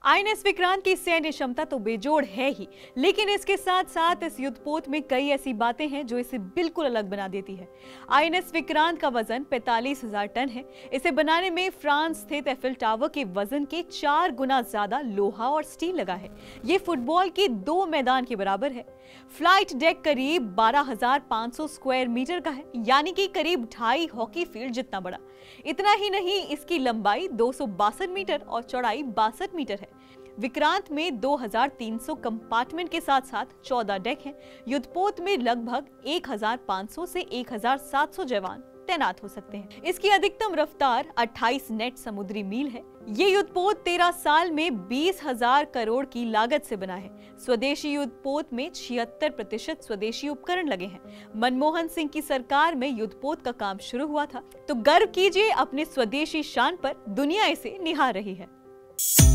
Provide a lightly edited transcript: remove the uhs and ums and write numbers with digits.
INS Vikrant की सैन्य क्षमता तो बेजोड़ है ही, लेकिन इसके साथ साथ इस युद्धपोत में कई ऐसी बातें हैं जो इसे बिल्कुल अलग बना देती है। आईएनएस विक्रांत का वजन 45,000 टन है। इसे बनाने में फ्रांस स्थित एफिल टावर के वजन के 4 गुना ज्यादा लोहा और स्टील लगा है। ये फुटबॉल के 2 मैदान के बराबर है। फ्लाइट डेक करीब 12,500 स्क्वायर मीटर का है, यानी कि करीब 2.5 हॉकी फील्ड जितना बड़ा। इतना ही नहीं, इसकी लंबाई 262 मीटर और चौड़ाई 62 मीटर है। विक्रांत में 2,300 कंपार्टमेंट के साथ साथ 14 डेक हैं। युद्धपोत में लगभग 1,500 से 1,700 जवान तैनात हो सकते हैं। इसकी अधिकतम रफ्तार 28 नेट समुद्री मील है। ये युद्धपोत 13 साल में 20,000 करोड़ की लागत से बना है। स्वदेशी युद्धपोत में 76% स्वदेशी उपकरण लगे हैं। मनमोहन सिंह की सरकार में युद्धपोत का काम शुरू हुआ था, तो गर्व कीजिए अपने स्वदेशी शान पर। दुनिया इसे निहार रही है।